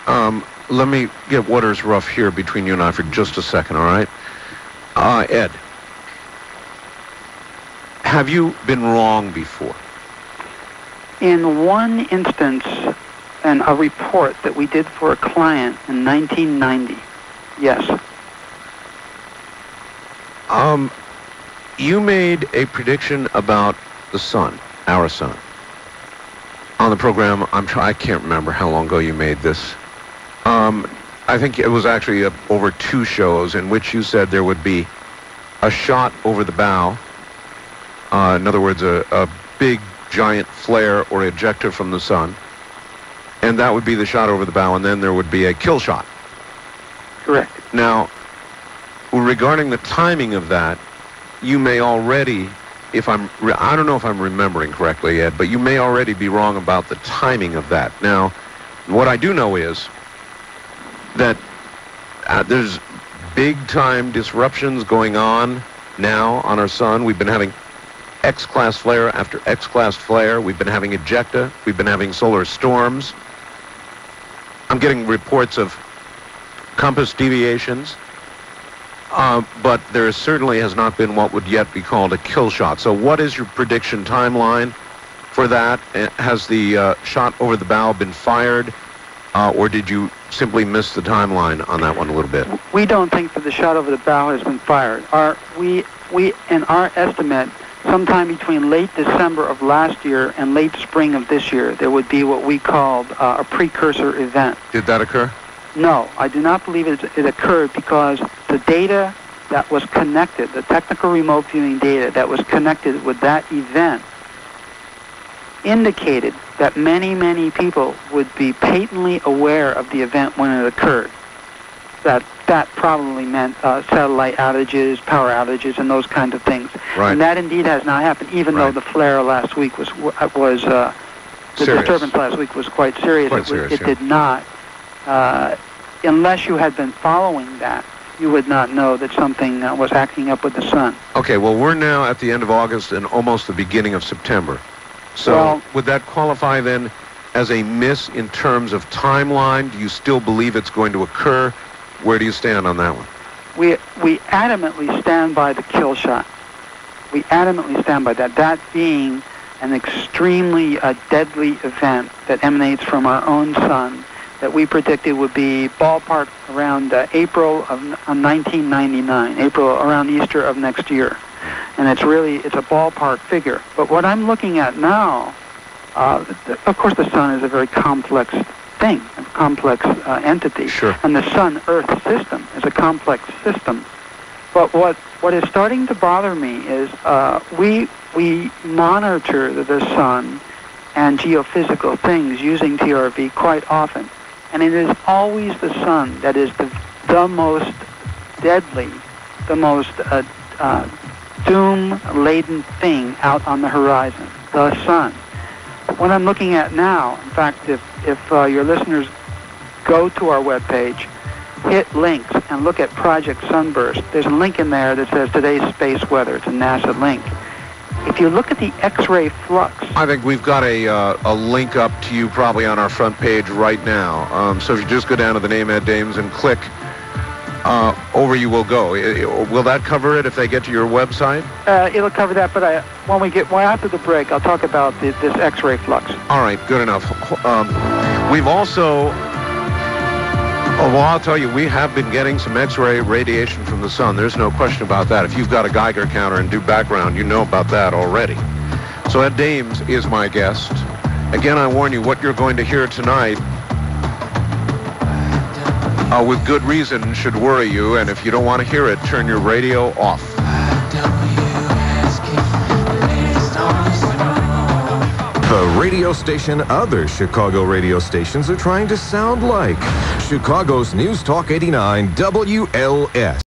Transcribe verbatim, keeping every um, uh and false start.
Um, let me get waters rough here between you and I for just a second, all right? Uh, Ed, have you been wrong before? In one instance, and a report that we did for a client in nineteen ninety, yes. Um, you made a prediction about the sun, our sun. On the program, I'm try- I can't remember how long ago you made this. Um, I think it was actually uh, over two shows in which you said there would be a shot over the bow. Uh, in other words, a, a big, giant flare or ejecta from the sun. And that would be the shot over the bow, and then there would be a kill shot. Correct. Now, regarding the timing of that, you may already, if I'm, I don't know if I'm remembering correctly, Ed, but you may already be wrong about the timing of that. Now, what I do know is that uh, there's big-time disruptions going on now on our sun. We've been having X-class flare after X-class flare. We've been having ejecta. We've been having solar storms. I'm getting reports of compass deviations. Uh, but there certainly has not been what would yet be called a kill shot. So what is your prediction timeline for that? Has the uh, shot over the bow been fired, uh, or did you simply miss the timeline on that one a little bit? We don't think that the shot over the bow has been fired. Our, we, we, in our estimate, sometime between late December of last year and late spring of this year, there would be what we called uh, a precursor event. Did that occur? No, I do not believe it, it occurred because the data that was connected, the technical remote viewing data that was connected with that event indicated that many, many people would be patently aware of the event when it occurred. That that probably meant uh, satellite outages, power outages, and those kinds of things. Right. And that indeed has not happened, even right. though the flare last week was, was uh, the serious. disturbance last week was quite serious. Quite it was, serious, it yeah. did not. Uh, unless you had been following that, you would not know that something uh, was acting up with the sun. Okay, well, we're now at the end of August and almost the beginning of September. So well, would that qualify then as a miss in terms of timeline? Do you still believe it's going to occur? Where do you stand on that one? We, we adamantly stand by the kill shot. We adamantly stand by that. That being an extremely uh, deadly event that emanates from our own sun, that we predicted would be ballpark around uh, April of uh, nineteen ninety-nine, April around Easter of next year. And it's really, it's a ballpark figure. But what I'm looking at now, uh, th- of course the sun is a very complex thing, a complex uh, entity. Sure. And the sun-Earth system is a complex system. But what, what is starting to bother me is uh, we, we monitor the, the sun and geophysical things using T R V quite often. And it is always the sun that is the, the most deadly, the most uh, uh, doom-laden thing out on the horizon, the sun. What I'm looking at now, in fact, if, if uh, your listeners go to our webpage, hit links, and look at Project Sunburst, there's a link in there that says Today's Space Weather. It's a NASA link. If you look at the X-ray flux... I think we've got a, uh, a link up to you probably on our front page right now. Um, so if you just go down to the name Ed Dames and click, uh, over you will go. It, will that cover it if they get to your website? Uh, it'll cover that, but I, when we get well, after the break, I'll talk about the, this X-ray flux. All right, good enough. Um, we've also... Oh, well, I'll tell you, we have been getting some X-ray radiation from the sun. There's no question about that. If you've got a Geiger counter and do background, you know about that already. So Ed Dames is my guest. Again, I warn you, what you're going to hear tonight, uh, with good reason, should worry you. And if you don't want to hear it, turn your radio off. The radio station other Chicago radio stations are trying to sound like. Chicago's News Talk eighty-nine W L S.